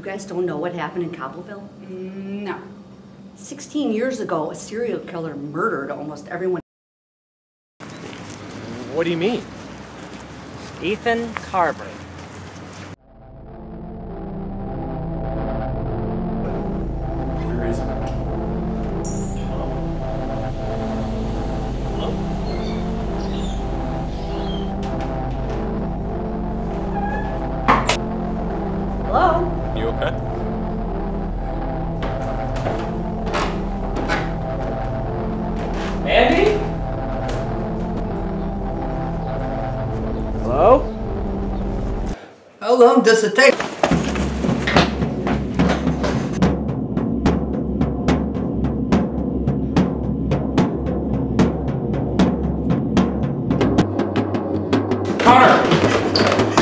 guys don't know what happened in Cobbleville? No. 16 years ago, a serial killer murdered almost everyone. What do you mean? Ethan Carver. Where is he? Hello? You okay? Andy? Hello? How long does it take? Connor!